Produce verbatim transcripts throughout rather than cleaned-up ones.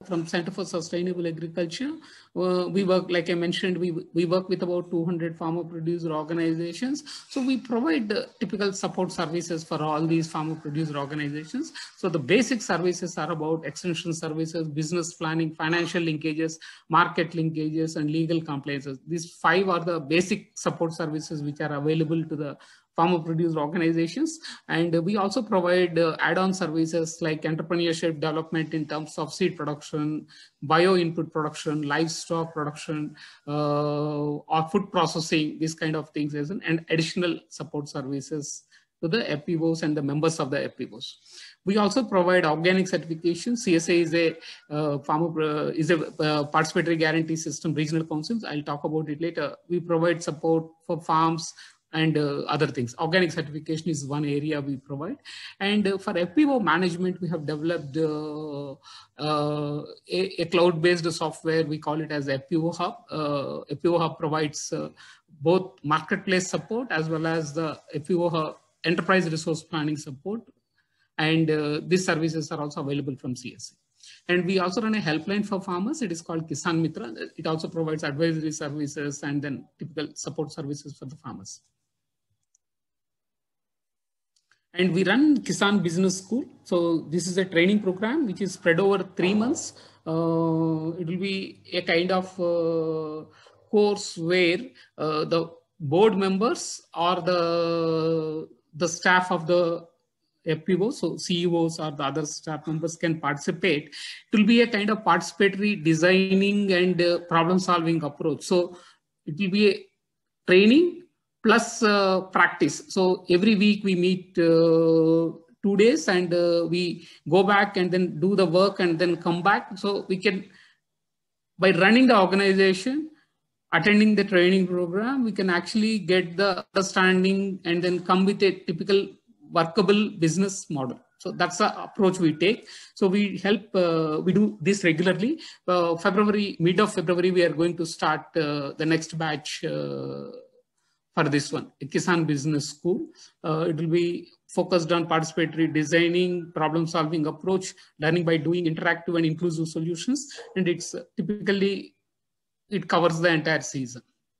from Center for Sustainable Agriculture. Uh, we work, like I mentioned, we, we work with about two hundred farmer producer organizations. So we provide the typical support services for all these farmer producer organizations. So the basic services are about extension services, business planning, financial linkages, market linkages, and legal compliances. These five are the basic support services which are available to the farmer producer organizations. And we also provide uh, add-on services like entrepreneurship development in terms of seed production, bio input production, livestock production, uh, or food processing, these kind of things, and additional support services to the F P Os and the members of the F P Os. We also provide organic certification. C S A is a uh, farmer uh, is a uh, participatory guarantee system, regional councils. I'll talk about it later. We provide support for farms and uh, other things. Organic certification is one area we provide. And uh, for F P O management, we have developed uh, uh, a, a cloud-based software. We call it as F P O Hub. Uh, F P O Hub provides uh, both marketplace support as well as the F P O Hub enterprise resource planning support. And uh, these services are also available from C S A. And we also run a helpline for farmers. It is called Kisan Mitra. It also provides advisory services and then typical support services for the farmers. And we run Kisan Business School. So this is a training program which is spread over three months. Uh, it will be a kind of uh, course where uh, the board members or the, the staff of the F P Os, so C E Os or the other staff members can participate. It will be a kind of participatory designing and uh, problem solving approach. So it will be a training plus uh, practice. So every week we meet uh, two days and uh, we go back and then do the work and then come back. So we can, by running the organization, attending the training program, we can actually get the understanding and then come with a typical workable business model. So that's the approach we take. So we help, uh, we do this regularly. Uh, February, mid of February, we are going to start uh, the next batch uh, for this one, Kisan Business School. Uh, it will be focused on participatory designing, problem solving approach, learning by doing, interactive and inclusive solutions. And it's uh, typically, it covers the entire season.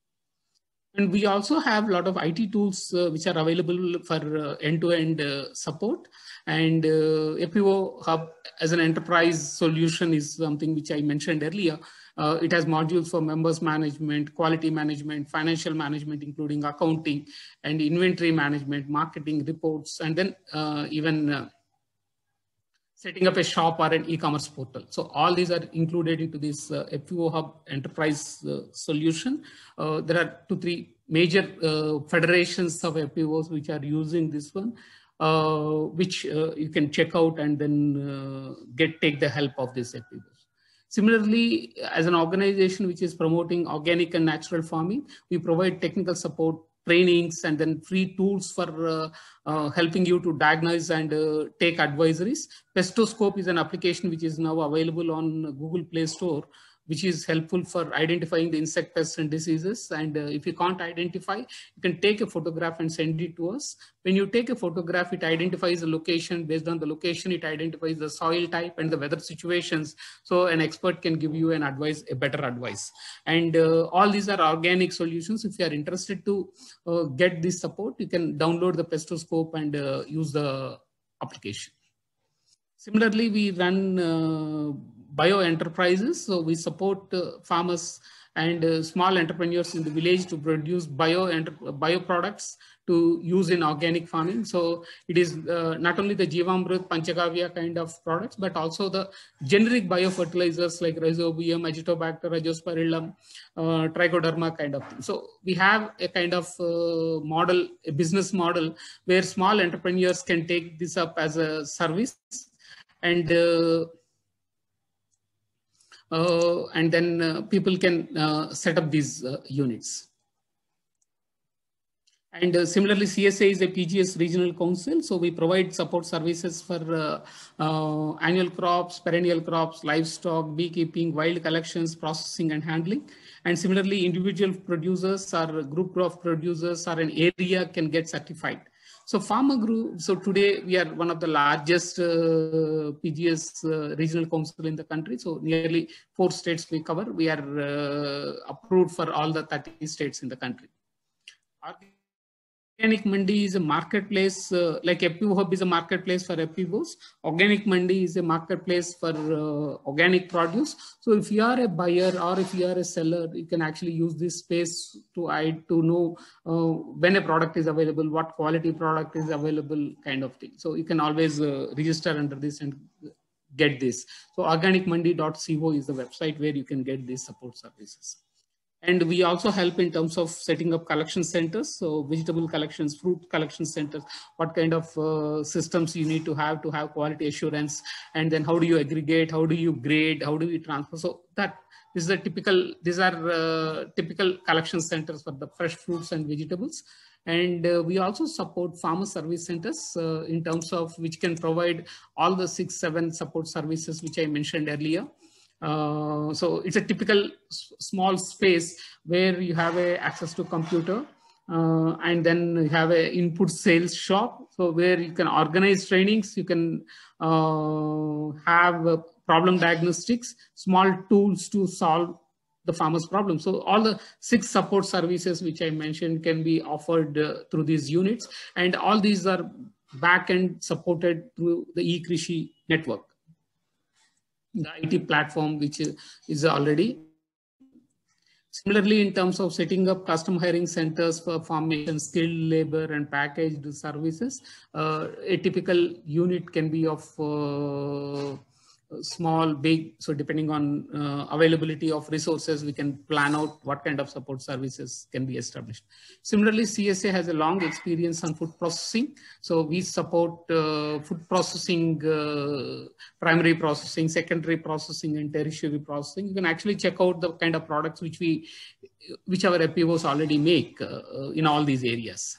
And we also have a lot of I T tools uh, which are available for uh, end-to-end uh, support. And uh, F P O Hub as an enterprise solution is something which I mentioned earlier. Uh, it has modules for members management, quality management, financial management, including accounting and inventory management, marketing reports, and then uh, even uh, setting up a shop or an e-commerce portal. So all these are included into this uh, F P O Hub enterprise uh, solution. Uh, there are two, three major uh, federations of F P Os which are using this one, uh, which uh, you can check out and then uh, get take the help of this F P Os. Similarly, as an organization which is promoting organic and natural farming, we provide technical support, trainings, and then free tools for uh, uh, helping you to diagnose and uh, take advisories. Pestoscope is an application which is now available on Google Play Store, which is helpful for identifying the insect pests and diseases. And uh, if you can't identify, you can take a photograph and send it to us. When you take a photograph, it identifies the location. Based on the location, it identifies the soil type and the weather situations. So an expert can give you an advice, a better advice. And uh, all these are organic solutions. If you are interested to uh, get this support, you can download the Pestoscope and uh, use the application. Similarly, we run uh, bio enterprises. So we support uh, farmers and uh, small entrepreneurs in the village to produce bio bio products to use in organic farming. So it is uh, not only the Jivamrut, Panchagavya kind of products, but also the generic biofertilizers like Rhizobium, Azitobacter, Azospirillum, uh, Trichoderma kind of thing. So we have a kind of uh, model, a business model where small entrepreneurs can take this up as a service. And uh, uh, and then uh, people can uh, set up these uh, units. And uh, similarly, C S A is a P G S regional council. So we provide support services for uh, uh, annual crops, perennial crops, livestock, beekeeping, wild collections, processing and handling. And similarly, individual producers or a group of producers or an area can get certified. So Farmer Group, so today we are one of the largest uh, P G S uh, regional council in the country. So nearly four states we cover. We are uh, approved for all the thirty states in the country. Organic Mandi is a marketplace, uh, like F P O Hub is a marketplace for F P Os. Organic Mandi is a marketplace for uh, organic produce. So if you are a buyer or if you are a seller, you can actually use this space to hide, to know uh, when a product is available, what quality product is available, kind of thing. So you can always uh, register under this and get this. So organic mandi dot co is the website where you can get these support services. And we also help in terms of setting up collection centers. So vegetable collections, fruit collection centers, what kind of uh, systems you need to have to have quality assurance. And then how do you aggregate? How do you grade? How do you transfer? So that this is a typical, these are uh, typical collection centers for the fresh fruits and vegetables. And uh, we also support farmer service centers uh, in terms of which can provide all the six, seven support services, which I mentioned earlier. Uh, so it's a typical small space where you have a access to computer uh, and then you have a input sales shop. So where you can organize trainings, you can uh, have uh, problem diagnostics, small tools to solve the farmer's problem. So all the six support services which I mentioned can be offered uh, through these units, and all these are back-end supported through the eKrishi network, the I T platform, which is already. Similarly, in terms of setting up custom hiring centers for formation, skilled labor and packaged services, uh, a typical unit can be of uh, small, big. So depending on uh, availability of resources, we can plan out what kind of support services can be established. Similarly, C S A has a long experience on food processing. So we support uh, food processing, uh, primary processing, secondary processing, and tertiary processing. You can actually check out the kind of products which we, which our F P Os already make uh, in all these areas.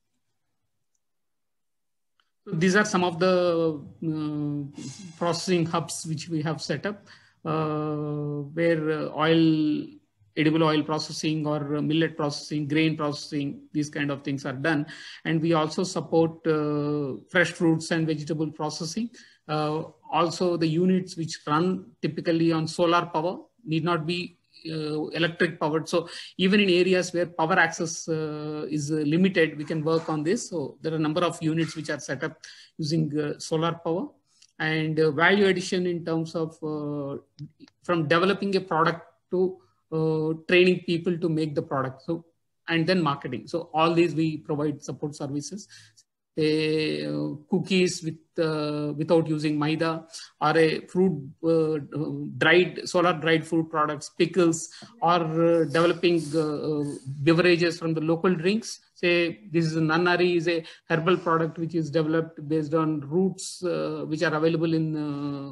These are some of the uh, processing hubs which we have set up, uh, where oil, edible oil processing or millet processing, grain processing, these kind of things are done. And we also support uh, fresh fruits and vegetable processing. Uh, also the units which run typically on solar power, need not be Uh, electric powered. So even in areas where power access uh, is uh, limited, we can work on this. So there are a number of units which are set up using uh, solar power. And uh, value addition in terms of uh, from developing a product to uh, training people to make the product. So and then marketing. So all these we provide support services. Uh, cookies with uh, without using maida, or a fruit uh, dried solar dried fruit products, pickles, or uh, developing uh, beverages from the local drinks. Say this is a Nannari is a herbal product which is developed based on roots uh, which are available in uh,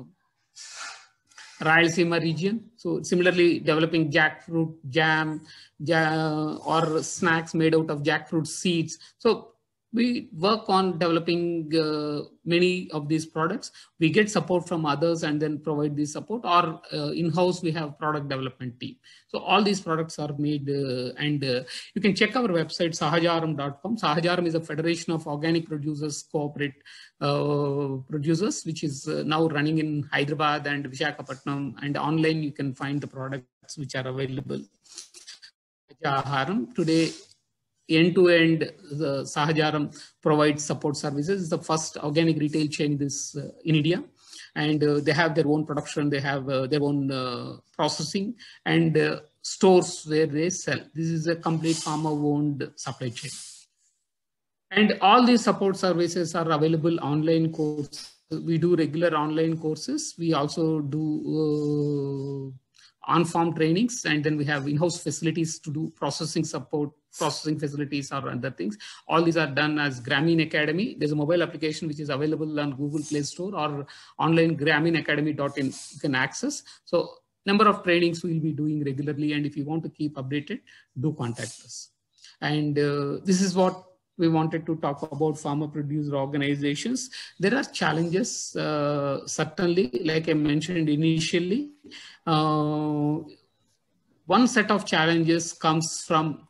Rayalaseema region. So similarly, developing jackfruit jam, jam or snacks made out of jackfruit seeds. So we work on developing uh, many of these products. We get support from others and then provide this support, or uh, in-house we have product development team. So all these products are made uh, and uh, you can check our website sahajaram dot com. Sahajaram is a federation of organic producers, cooperate uh, producers, which is uh, now running in Hyderabad and Visakhapatnam, and online you can find the products which are available. Sahajaram today, end-to-end, the Sahajaram provides support services. It's the first organic retail chain this uh, in India, and uh, they have their own production, they have uh, their own uh, processing, and uh, stores where they sell. This is a complete farmer-owned supply chain. And all these support services are available online courses. We do regular online courses. We also do uh, on-farm trainings, and then we have in-house facilities to do processing support, processing facilities or other things. All these are done as Grameen Academy. There's a mobile application which is available on Google Play Store or online grameen academy dot in you can access. So number of trainings we'll be doing regularly, and if you want to keep updated, do contact us. And uh, this is what we wanted to talk about farmer producer organizations. There are challenges, uh, certainly, like I mentioned initially. Uh, one set of challenges comes from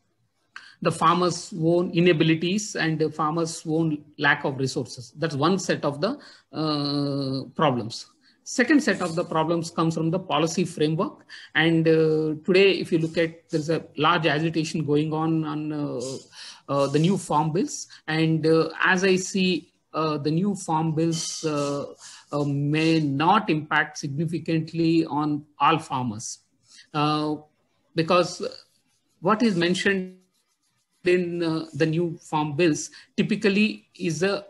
the farmers' own inabilities and the farmers' own lack of resources. That's one set of the uh, problems. Second set of the problems comes from the policy framework. And uh, today, if you look at, there's a large agitation going on on uh, uh, the new farm bills. And uh, as I see, uh, the new farm bills uh, uh, may not impact significantly on all farmers. Uh, because what is mentioned in uh, the new farm bills typically is a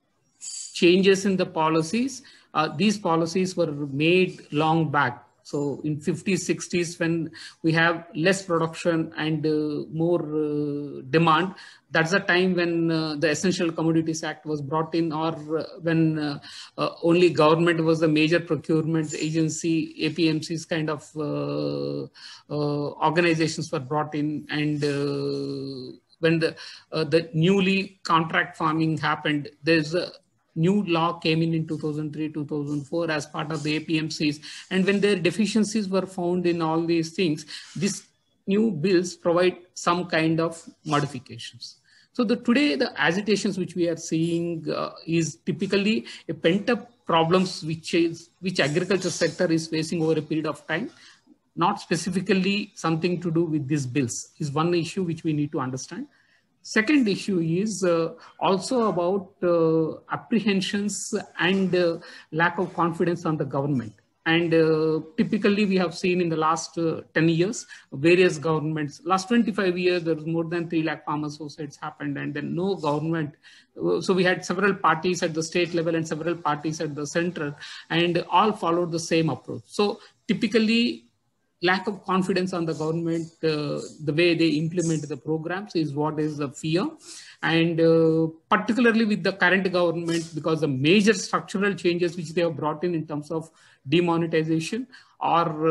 changes in the policies. Uh, these policies were made long back. So in fifties, sixties, when we have less production and uh, more uh, demand, that's the time when uh, the Essential Commodities Act was brought in, or uh, when uh, uh, only government was the major procurement agency, A P M Cs kind of uh, uh, organizations were brought in. And uh, when the, uh, the newly contract farming happened, there's a new law came in in two thousand three, two thousand four as part of the A P M Cs. And when their deficiencies were found in all these things, these new bills provide some kind of modifications. So the today, the agitations which we are seeing uh, is typically a pent-up problems which is which agriculture sector is facing over a period of time, not specifically something to do with these bills, is one issue which we need to understand. Second issue is uh, also about uh, apprehensions and uh, lack of confidence on the government. And uh, typically we have seen in the last uh, ten years, various governments, last twenty-five years, there was more than three lakh farmer suicides happened, and then no government. So we had several parties at the state level and several parties at the center, and all followed the same approach. So typically, lack of confidence on the government, uh, the way they implement the programs is what is the fear. And uh, particularly with the current government, because the major structural changes which they have brought in in terms of demonetization or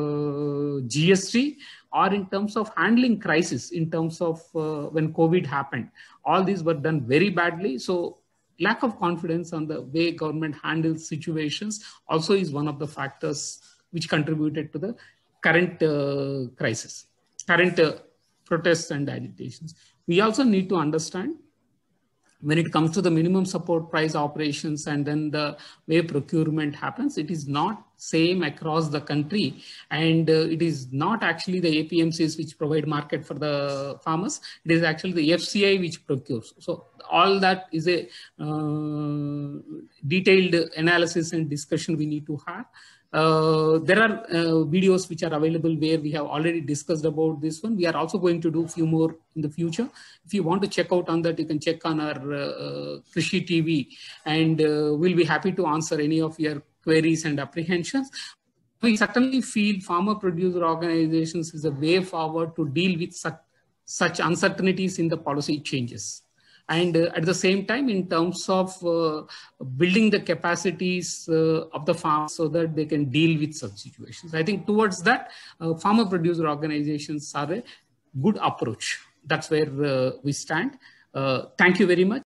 uh, G S T, or in terms of handling crisis, in terms of uh, when COVID happened, all these were done very badly. So lack of confidence on the way government handles situations also is one of the factors which contributed to the current uh, crisis, current uh, protests and agitations. We also need to understand when it comes to the minimum support price operations and then the way procurement happens, it is not same across the country. And uh, it is not actually the A P M Cs which provide market for the farmers. It is actually the F C I which procures. So all that is a uh, detailed analysis and discussion we need to have. Uh, there are uh, videos which are available where we have already discussed about this one. We are also going to do a few more in the future. If you want to check out on that, you can check on our uh, Krishi T V, and uh, we'll be happy to answer any of your queries and apprehensions. We certainly feel farmer producer organizations is a way forward to deal with such, such uncertainties in the policy changes. And uh, at the same time, in terms of uh, building the capacities uh, of the farmers so that they can deal with such situations. I think towards that, uh, farmer producer organizations are a good approach. That's where uh, we stand. Uh, thank you very much.